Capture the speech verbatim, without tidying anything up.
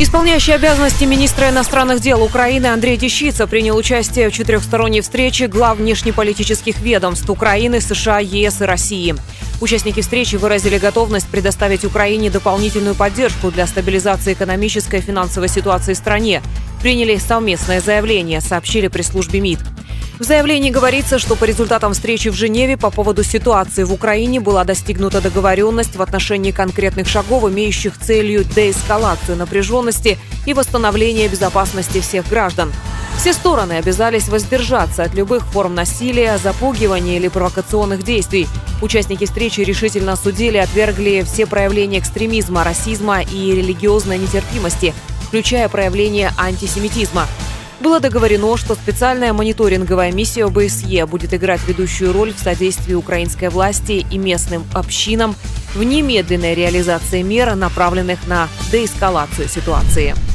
Исполняющий обязанности министра иностранных дел Украины Андрей Дещица принял участие в четырехсторонней встрече глав внешнеполитических ведомств Украины, США, ЕС и России. Участники встречи выразили готовность предоставить Украине дополнительную поддержку для стабилизации экономической и финансовой ситуации в стране. Приняли совместное заявление, сообщили пресс-службе МИД. В заявлении говорится, что по результатам встречи в Женеве по поводу ситуации в Украине была достигнута договоренность в отношении конкретных шагов, имеющих целью деэскалацию напряженности и восстановление безопасности всех граждан. Все стороны обязались воздержаться от любых форм насилия, запугивания или провокационных действий. Участники встречи решительно осудили и отвергли все проявления экстремизма, расизма и религиозной нетерпимости, включая проявления антисемитизма. Было договорено, что специальная мониторинговая миссия ОБСЕ будет играть ведущую роль в содействии украинской власти и местным общинам в немедленной реализации мер, направленных на деэскалацию ситуации.